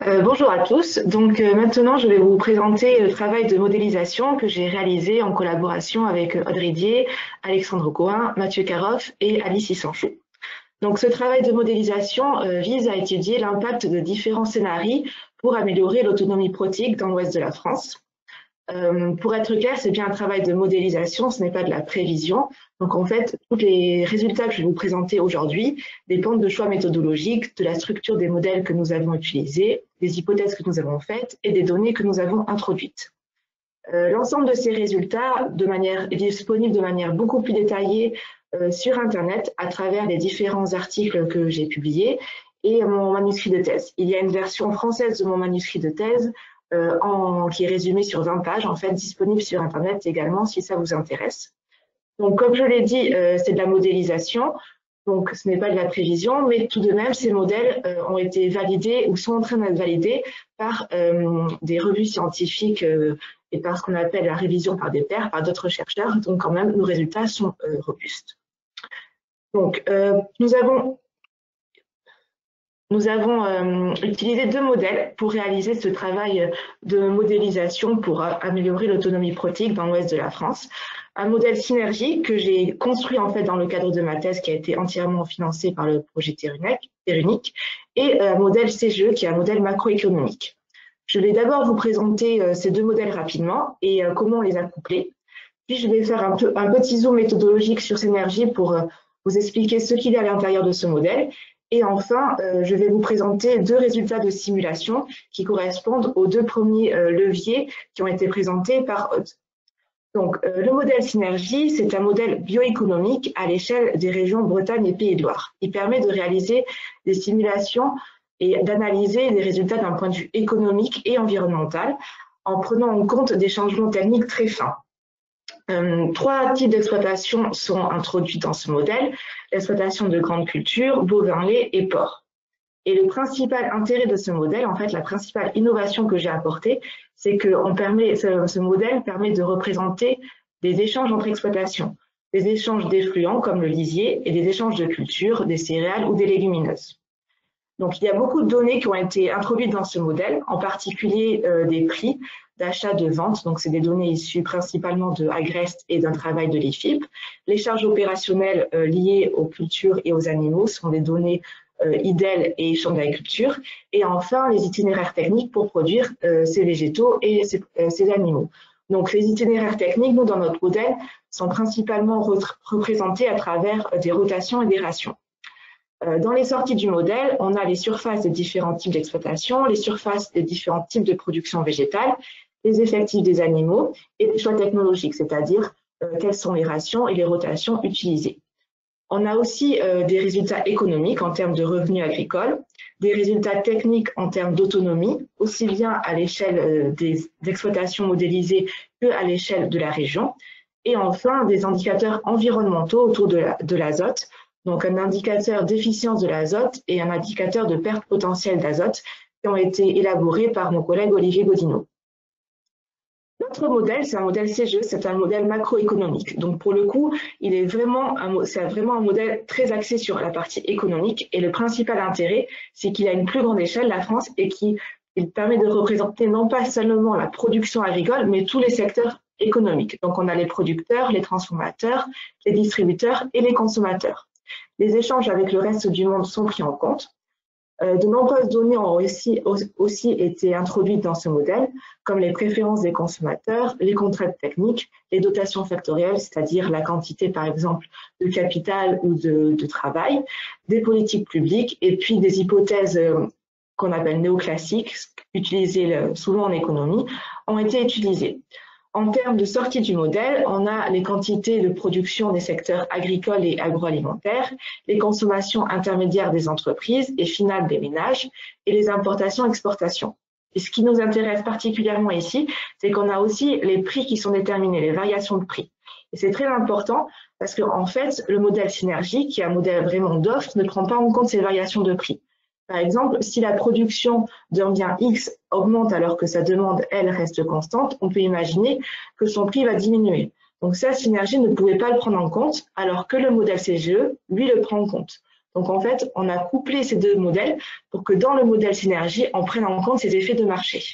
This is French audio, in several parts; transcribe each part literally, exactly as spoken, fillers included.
Euh, bonjour à tous. Donc euh, maintenant, je vais vous présenter le travail de modélisation que j'ai réalisé en collaboration avec euh, Audrey Dier, Alexandre Cohen, Mathieu Karoff et Alice Issanchou. Donc ce travail de modélisation euh, vise à étudier l'impact de différents scénarios pour améliorer l'autonomie protique dans l'ouest de la France. Euh, pour être clair, c'est bien un travail de modélisation, ce n'est pas de la prévision. Donc en fait, tous les résultats que je vais vous présenter aujourd'hui dépendent de choix méthodologiques, de la structure des modèles que nous avons utilisés, des hypothèses que nous avons faites et des données que nous avons introduites. Euh, L'ensemble de ces résultats de manière, est disponible de manière beaucoup plus détaillée euh, sur Internet à travers les différents articles que j'ai publiés et mon manuscrit de thèse. Il y a une version française de mon manuscrit de thèse Euh, en, qui est résumé sur vingt pages, en fait, disponible sur Internet également, si ça vous intéresse. Donc, comme je l'ai dit, euh, c'est de la modélisation, donc ce n'est pas de la prévision, mais tout de même, ces modèles euh, ont été validés ou sont en train d'être validés par euh, des revues scientifiques euh, et par ce qu'on appelle la révision par des pairs, par d'autres chercheurs, donc quand même, nos résultats sont euh, robustes. Donc, euh, nous avons Nous avons euh, utilisé deux modèles pour réaliser ce travail de modélisation pour euh, améliorer l'autonomie protique dans l'ouest de la France. Un modèle synergie que j'ai construit en fait dans le cadre de ma thèse qui a été entièrement financé par le projet Terunic et un modèle C G E qui est un modèle macroéconomique. Je vais d'abord vous présenter euh, ces deux modèles rapidement et euh, comment les accoupler. Puis je vais faire un, peu, un petit zoom méthodologique sur Synergie pour euh, vous expliquer ce qu'il y a à l'intérieur de ce modèle. Et enfin, euh, je vais vous présenter deux résultats de simulation qui correspondent aux deux premiers euh, leviers qui ont été présentés par Aude. Donc, euh, le modèle Synergie, c'est un modèle bioéconomique à l'échelle des régions Bretagne et Pays de Loire. Il permet de réaliser des simulations et d'analyser les résultats d'un point de vue économique et environnemental en prenant en compte des changements techniques très fins. Euh, trois types d'exploitation sont introduits dans ce modèle, l'exploitation de grandes cultures, bovins, lait et porcs. Et le principal intérêt de ce modèle, en fait, la principale innovation que j'ai apportée, c'est que on permet, ce, ce modèle permet de représenter des échanges entre exploitations, des échanges d'effluents comme le lisier et des échanges de cultures, des céréales ou des légumineuses. Donc, il y a beaucoup de données qui ont été introduites dans ce modèle, en particulier euh, des prix d'achat, de vente. Donc, c'est des données issues principalement de Agrest et d'un travail de l'I F I P. Les charges opérationnelles euh, liées aux cultures et aux animaux sont des données euh, I D E L et Chambre d'agriculture. Et enfin, les itinéraires techniques pour produire euh, ces végétaux et ces, euh, ces animaux. Donc, les itinéraires techniques, nous, dans notre modèle, sont principalement représentés à travers des rotations et des rations. Dans les sorties du modèle, on a les surfaces des différents types d'exploitation, les surfaces des différents types de production végétale, les effectifs des animaux et les choix technologiques, c'est-à-dire euh, quelles sont les rations et les rotations utilisées. On a aussi euh, des résultats économiques en termes de revenus agricoles, des résultats techniques en termes d'autonomie, aussi bien à l'échelle euh, des exploitations modélisées qu'à l'échelle de la région, et enfin des indicateurs environnementaux autour de l'azote, donc un indicateur d'efficience de l'azote et un indicateur de perte potentielle d'azote qui ont été élaborés par mon collègue Olivier Godineau. Notre modèle, c'est un modèle C G E, c'est un modèle macroéconomique. Donc pour le coup, il est vraiment un, c'est vraiment un modèle très axé sur la partie économique et le principal intérêt, c'est qu'il a une plus grande échelle, la France, et qu'il permet de représenter non pas seulement la production agricole, mais tous les secteurs économiques. Donc on a les producteurs, les transformateurs, les distributeurs et les consommateurs. Les échanges avec le reste du monde sont pris en compte. Euh, de nombreuses données ont aussi, aussi été introduites dans ce modèle, comme les préférences des consommateurs, les contraintes techniques, les dotations factorielles, c'est-à-dire la quantité, par exemple, de capital ou de, de travail, des politiques publiques, et puis des hypothèses euh, qu'on appelle néoclassiques, utilisées souvent en économie, ont été utilisées. En termes de sortie du modèle, on a les quantités de production des secteurs agricoles et agroalimentaires, les consommations intermédiaires des entreprises et finales des ménages, et les importations-exportations. Et ce qui nous intéresse particulièrement ici, c'est qu'on a aussi les prix qui sont déterminés, les variations de prix. Et c'est très important parce qu'en fait, le modèle Synergie, qui est un modèle vraiment d'offre, ne prend pas en compte ces variations de prix. Par exemple, si la production d'un bien X augmente alors que sa demande, elle, reste constante, on peut imaginer que son prix va diminuer. Donc ça, Synergie ne pouvait pas le prendre en compte, alors que le modèle C G E, lui, le prend en compte. Donc en fait, on a couplé ces deux modèles pour que dans le modèle synergie, on prenne en compte ces effets de marché.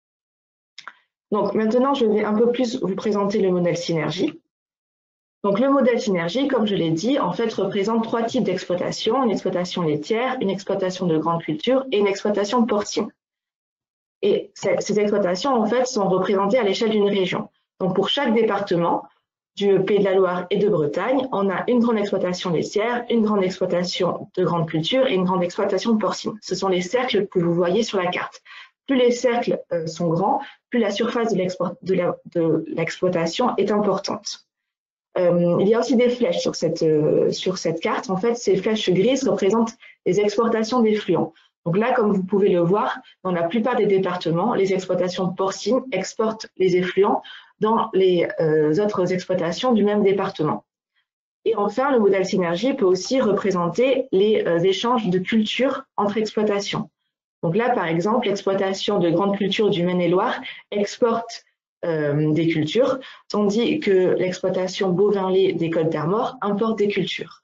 Donc maintenant, je vais un peu plus vous présenter le modèle synergie. Donc le modèle synergie, comme je l'ai dit, en fait représente trois types d'exploitation, une exploitation laitière, une exploitation de grande culture et une exploitation porcine. Et ces exploitations, en fait, sont représentées à l'échelle d'une région. Donc pour chaque département, du Pays de la Loire et de Bretagne, on a une grande exploitation laitière, une grande exploitation de grande culture et une grande exploitation porcine. Ce sont les cercles que vous voyez sur la carte. Plus les cercles euh, sont grands, plus la surface de l'exploitation est importante. Euh, il y a aussi des flèches sur cette, euh, sur cette carte. En fait, ces flèches grises représentent les exportations d'effluents. Donc là, comme vous pouvez le voir, dans la plupart des départements, les exploitations porcines exportent les effluents dans les euh, autres exploitations du même département. Et enfin, le modèle synergie peut aussi représenter les euh, échanges de cultures entre exploitations. Donc là, par exemple, l'exploitation de grande culture du Maine-et-Loire exporte euh, des cultures, tandis que l'exploitation bovin-lait des Côtes d'Armor importe des cultures.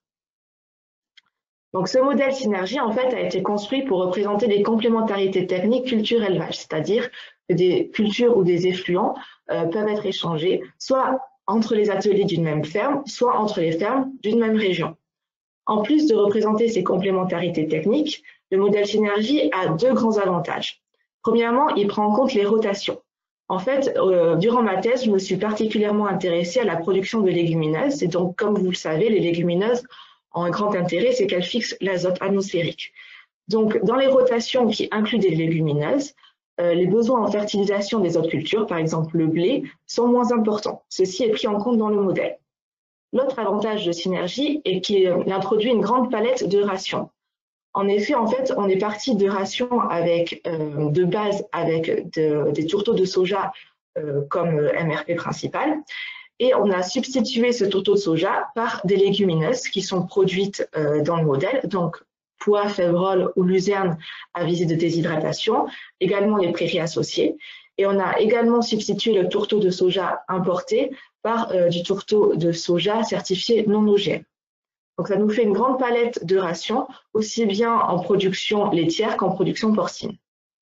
Donc ce modèle synergie, en fait, a été construit pour représenter les complémentarités techniques culture-élevage, c'est-à-dire que des cultures ou des effluents euh, peuvent être échangés, soit entre les ateliers d'une même ferme, soit entre les fermes d'une même région. En plus de représenter ces complémentarités techniques, le modèle synergie a deux grands avantages. Premièrement, il prend en compte les rotations. En fait, euh, durant ma thèse, je me suis particulièrement intéressée à la production de légumineuses. Et donc, comme vous le savez, les légumineuses ont un grand intérêt, c'est qu'elles fixent l'azote atmosphérique. Donc, dans les rotations qui incluent des légumineuses, euh, les besoins en fertilisation des autres cultures, par exemple le blé, sont moins importants. Ceci est pris en compte dans le modèle. L'autre avantage de synergie est qu'il introduit une grande palette de rations. En effet, en fait, on est parti de rations avec, euh, de base avec de, des tourteaux de soja euh, comme M R P principal, et on a substitué ce tourteau de soja par des légumineuses qui sont produites euh, dans le modèle, donc pois, févrole ou luzerne à visée de déshydratation, également les prairies associées. Et on a également substitué le tourteau de soja importé par euh, du tourteau de soja certifié non O G M. Donc ça nous fait une grande palette de rations, aussi bien en production laitière qu'en production porcine.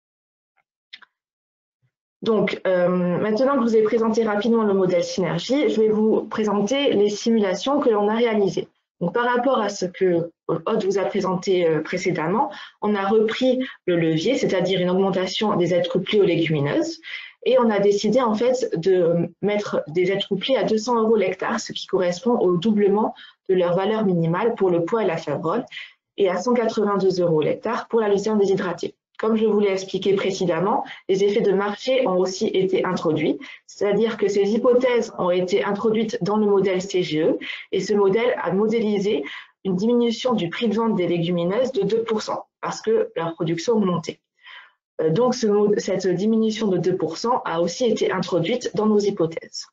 Donc euh, maintenant que je vous ai présenté rapidement le modèle synergie, je vais vous présenter les simulations que l'on a réalisées. Donc par rapport à ce que Aude vous a présenté euh, précédemment, on a repris le levier, c'est-à-dire une augmentation des aides couplées aux légumineuses, et on a décidé en fait de mettre des aides couplées à deux cents euros l'hectare, ce qui correspond au doublement de leur valeur minimale pour le pois et la févrole, et à cent quatre-vingt-deux euros l'hectare pour la luzerne déshydratée. Comme je vous l'ai expliqué précédemment, les effets de marché ont aussi été introduits, c'est-à-dire que ces hypothèses ont été introduites dans le modèle C G E, et ce modèle a modélisé une diminution du prix de vente des légumineuses de deux pour cent, parce que leur production augmentait. Donc ce, cette diminution de deux pour cent a aussi été introduite dans nos hypothèses.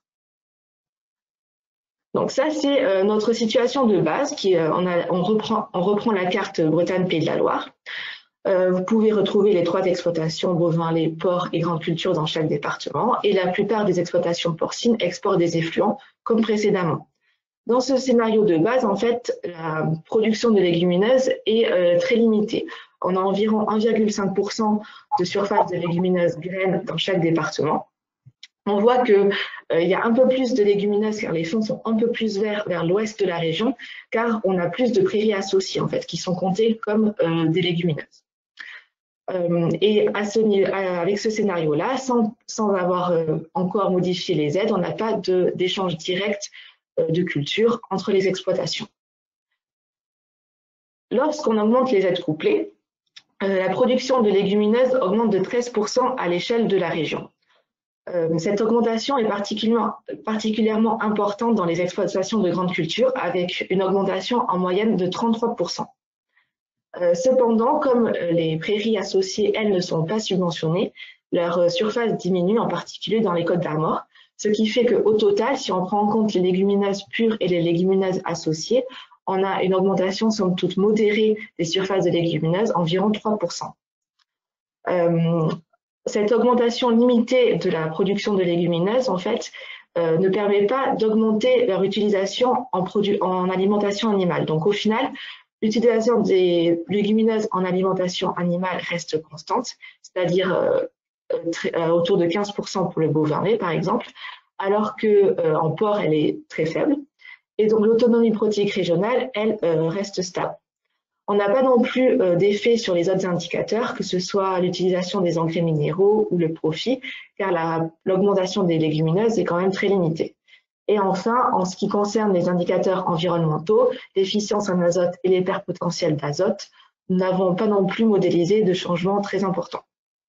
Donc ça, c'est euh, notre situation de base. Qui, euh, on, a, on, reprend, on reprend la carte Bretagne-Pays de la Loire. Euh, vous pouvez retrouver les trois exploitations bovins, lait, porc et grandes cultures dans chaque département. Et la plupart des exploitations porcines exportent des effluents comme précédemment. Dans ce scénario de base, en fait, la production de légumineuses est euh, très limitée. On a environ un virgule cinq pour cent de surface de légumineuses graines dans chaque département. On voit qu'il euh, y a un peu plus de légumineuses car les fonds sont un peu plus verts vers l'ouest de la région, car on a plus de prairies associées en fait, qui sont comptées comme euh, des légumineuses. Euh, et à ce, avec ce scénario-là, sans, sans avoir euh, encore modifié les aides, on n'a pas d'échange direct euh, de culture entre les exploitations. Lorsqu'on augmente les aides couplées, euh, la production de légumineuses augmente de treize pour cent à l'échelle de la région. Euh, cette augmentation est particulièrement, particulièrement importante dans les exploitations de grandes cultures, avec une augmentation en moyenne de trente-trois pour cent. Euh, cependant, comme les prairies associées, elles, ne sont pas subventionnées, leur surface diminue, en particulier dans les Côtes d'Armor, ce qui fait qu'au total, si on prend en compte les légumineuses pures et les légumineuses associées, on a une augmentation somme toute modérée des surfaces de légumineuses, environ trois pour cent. Euh, cette augmentation limitée de la production de légumineuses, en fait, euh, ne permet pas d'augmenter leur utilisation en, en alimentation animale. Donc, au final, L'utilisation des légumineuses en alimentation animale reste constante, c'est-à-dire euh, euh, autour de quinze pour cent pour le bovin lait, par exemple, alors qu'en euh, porc, elle est très faible. Et donc, l'autonomie protéique régionale, elle, euh, reste stable. On n'a pas non plus euh, d'effet sur les autres indicateurs, que ce soit l'utilisation des engrais minéraux ou le profit, car l'augmentation des légumineuses est quand même très limitée. Et enfin, en ce qui concerne les indicateurs environnementaux, l'efficience en azote et les pertes potentielles d'azote, nous n'avons pas non plus modélisé de changements très importants.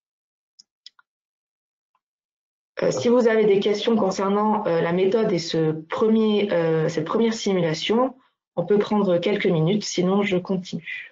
Euh, si vous avez des questions concernant euh, la méthode et ce premier, euh, cette première simulation, on peut prendre quelques minutes, sinon je continue.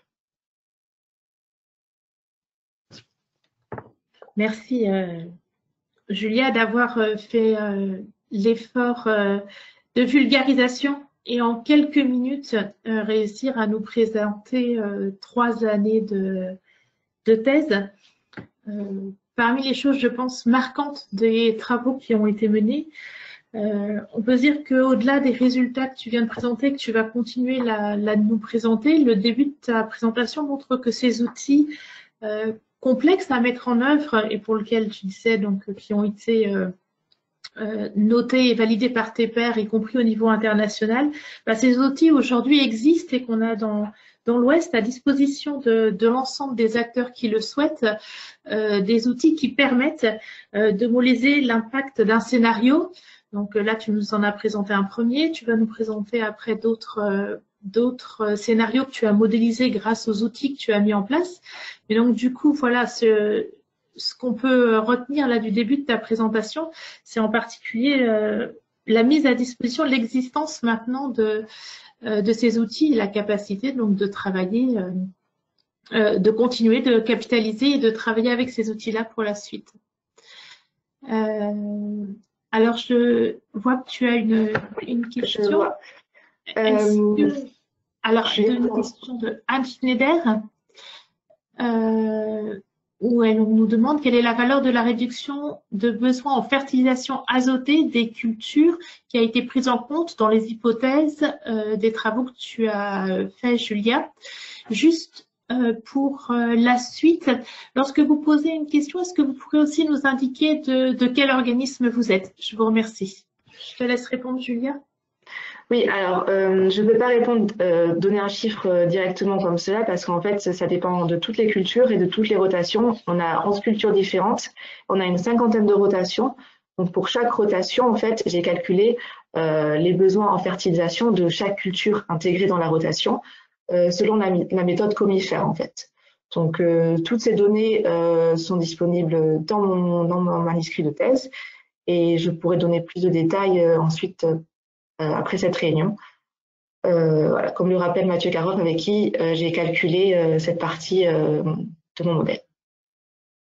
Merci euh, Julia d'avoir euh, fait euh, l'effort euh, de vulgarisation et en quelques minutes euh, réussir à nous présenter euh, trois années de, de thèse. Euh, parmi les choses, je pense, marquantes des travaux qui ont été menés, euh, on peut dire qu'au-delà des résultats que tu viens de présenter, que tu vas continuer là, là de nous présenter, le début de ta présentation montre que ces outils euh, complexes à mettre en œuvre et pour lesquels tu disais donc qui ont été euh, euh, notés et validés par tes pairs, y compris au niveau international, bah, ces outils aujourd'hui existent et qu'on a dans dans l'Ouest à disposition de, de l'ensemble des acteurs qui le souhaitent, euh, des outils qui permettent euh, de modéliser l'impact d'un scénario. Donc là, tu nous en as présenté un premier, tu vas nous présenter après d'autres euh, d'autres scénarios que tu as modélisés grâce aux outils que tu as mis en place. Et donc du coup, voilà, ce, ce qu'on peut retenir là du début de ta présentation, c'est en particulier euh, la mise à disposition, l'existence maintenant de de ces outils et la capacité donc de travailler, euh, euh, de continuer de capitaliser et de travailler avec ces outils-là pour la suite. Euh, alors, je vois que tu as une, une question. Euh, que, alors, une question de Anne Schneider, euh, où elle nous demande quelle est la valeur de la réduction de besoins en fertilisation azotée des cultures qui a été prise en compte dans les hypothèses euh, des travaux que tu as fait, Julia. Juste euh, pour euh, la suite, lorsque vous posez une question, est-ce que vous pourrez aussi nous indiquer de, de quel organisme vous êtes? Je vous remercie. Je te laisse répondre, Julia. Oui, alors euh, je ne peux pas répondre, euh, donner un chiffre euh, directement comme cela parce qu'en fait, ça, ça dépend de toutes les cultures et de toutes les rotations. On a onze cultures différentes, on a une cinquantaine de rotations. Donc pour chaque rotation, en fait, j'ai calculé euh, les besoins en fertilisation de chaque culture intégrée dans la rotation euh, selon la, la méthode comifère, en fait. Donc euh, toutes ces données euh, sont disponibles dans mon, dans mon manuscrit de thèse et je pourrais donner plus de détails euh, ensuite euh, après cette réunion. Euh, voilà, comme le rappelle Mathieu Carotte avec qui euh, j'ai calculé euh, cette partie euh, de mon modèle.